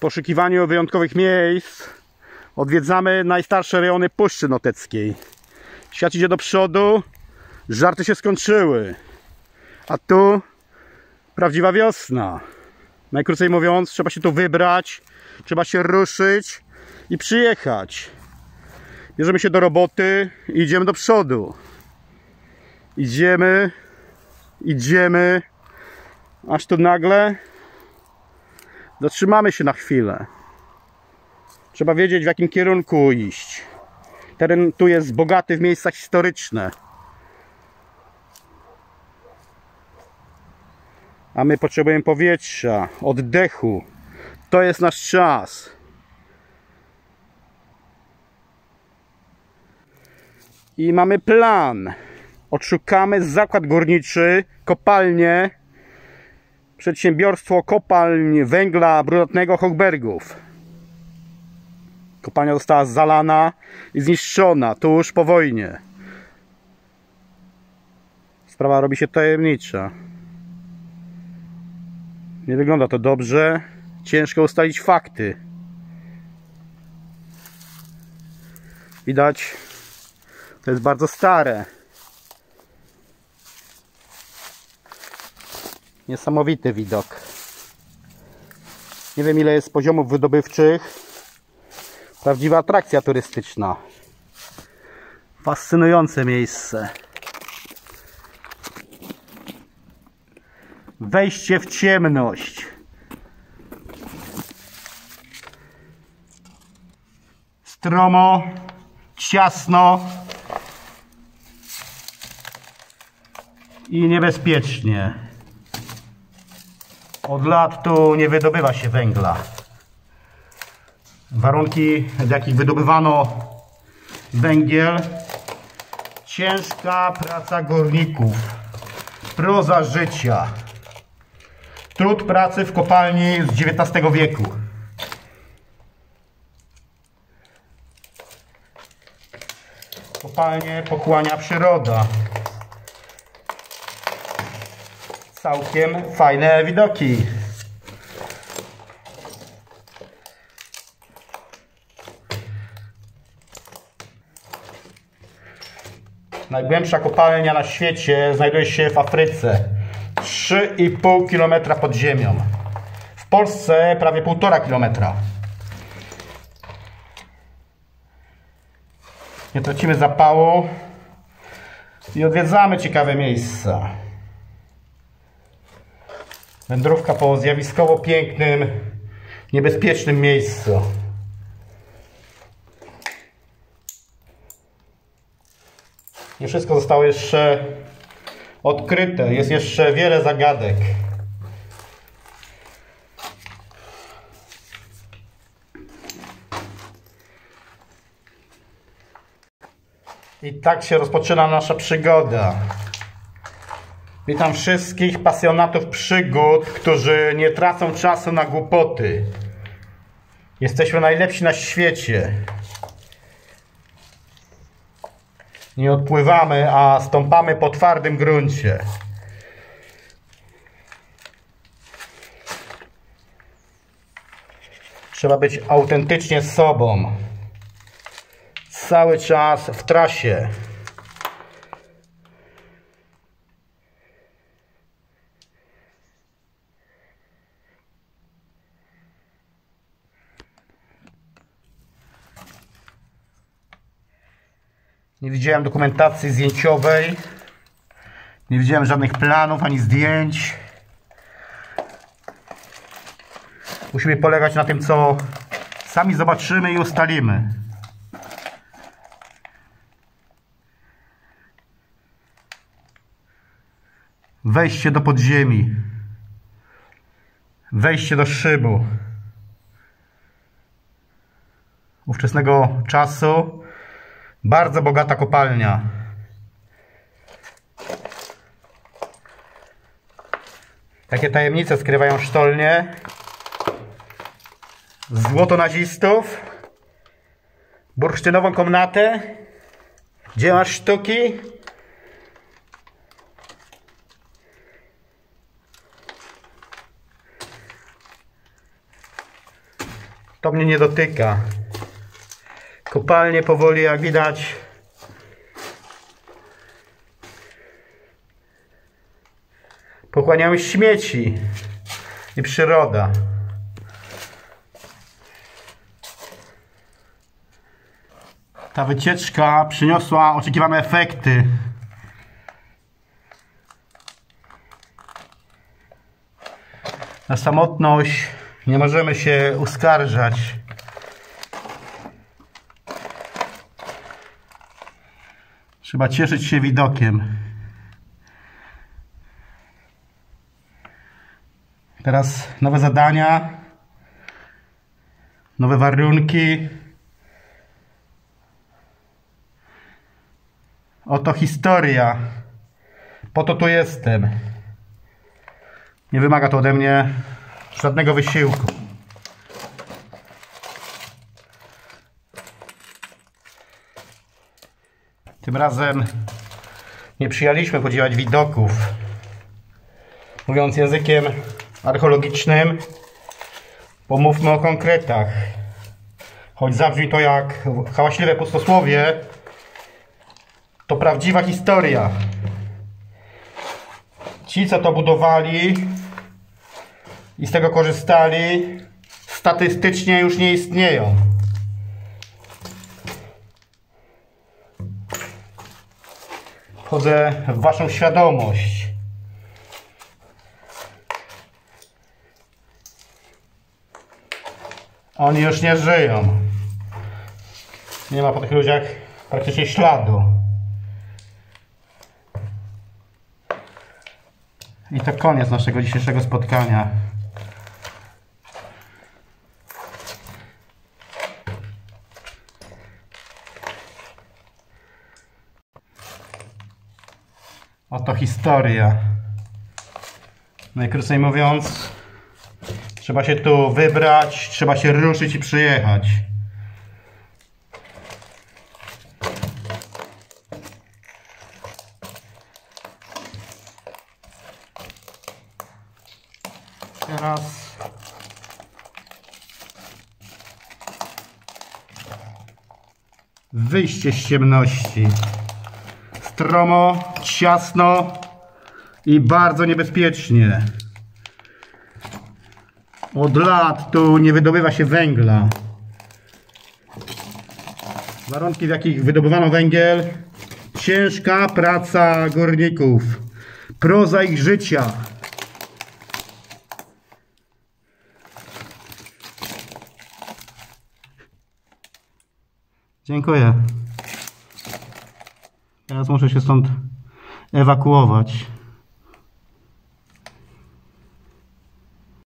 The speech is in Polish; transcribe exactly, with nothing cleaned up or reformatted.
poszukiwaniu wyjątkowych miejsc odwiedzamy najstarsze rejony Puszczy Noteckiej. Świat idzie do przodu, żarty się skończyły, a tu prawdziwa wiosna. Najkrócej mówiąc, trzeba się tu wybrać, trzeba się ruszyć i przyjechać. Bierzemy się do roboty i idziemy do przodu. Idziemy, idziemy, aż tu nagle zatrzymamy się na chwilę. Trzeba wiedzieć, w jakim kierunku iść. Teren tu jest bogaty w miejsca historyczne. A my potrzebujemy powietrza, oddechu. To jest nasz czas. I mamy plan. Odszukamy zakład górniczy, kopalnię, przedsiębiorstwo kopalń węgla brunatnego Hochbergów. Kopalnia została zalana i zniszczona tuż po wojnie. Sprawa robi się tajemnicza. Nie wygląda to dobrze. Ciężko ustalić fakty. Widać, to jest bardzo stare. Niesamowity widok. Nie wiem, ile jest poziomów wydobywczych. Prawdziwa atrakcja turystyczna. Fascynujące miejsce. Wejście w ciemność. Stromo, ciasno i niebezpiecznie. Od lat tu nie wydobywa się węgla. Warunki, w jakich wydobywano węgiel, ciężka praca górników, proza życia, trud pracy w kopalni z dziewiętnastego wieku. Kopalnie pochłania przyroda. Całkiem fajne widoki. Najgłębsza kopalnia na świecie znajduje się w Afryce. trzy i pół kilometra pod ziemią. W Polsce prawie półtora kilometra. Nie tracimy zapału i odwiedzamy ciekawe miejsca. Wędrówka po zjawiskowo pięknym, niebezpiecznym miejscu. Nie wszystko zostało jeszcze odkryte. Jest jeszcze wiele zagadek. I tak się rozpoczyna nasza przygoda. Witam wszystkich pasjonatów przygód, którzy nie tracą czasu na głupoty. Jesteśmy najlepsi na świecie. Nie odpływamy, a stąpamy po twardym gruncie. Trzeba być autentycznie sobą. Cały czas w trasie. Nie widziałem dokumentacji zdjęciowej. Nie widziałem żadnych planów ani zdjęć. Musimy polegać na tym, co sami zobaczymy i ustalimy. Wejście do podziemi. Wejście do szybu. Ówczesnego czasu bardzo bogata kopalnia. Takie tajemnice skrywają sztolnie. Złoto nazistów. Bursztynową komnatę. Dzieła sztuki. To mnie nie dotyka. Kopalnie powoli, jak widać, pochłaniają śmieci i przyroda. Ta wycieczka przyniosła oczekiwane efekty. Na samotność nie możemy się uskarżać. Trzeba cieszyć się widokiem. Teraz nowe zadania, nowe warunki. Oto historia. Po to tu jestem. Nie wymaga to ode mnie żadnego wysiłku. Tym razem nie przyjęliśmy podziwiać widoków. Mówiąc językiem archeologicznym, pomówmy o konkretach. Choć zabrzmi to jak hałaśliwe pustosłowie, to prawdziwa historia. Ci, co to budowali i z tego korzystali, statystycznie już nie istnieją. Wchodzę w waszą świadomość. Oni już nie żyją. Nie ma po tych ludziach praktycznie śladu. I to koniec naszego dzisiejszego spotkania. Oto historia. Najkrócej mówiąc, trzeba się tu wybrać, trzeba się ruszyć i przyjechać. Teraz wyjście z ciemności. Stromo, ciasno i bardzo niebezpiecznie. Od lat tu nie wydobywa się węgla. Warunki, w jakich wydobywano węgiel, ciężka praca górników, proza ich życia. Dziękuję. Teraz muszę się stąd ewakuować.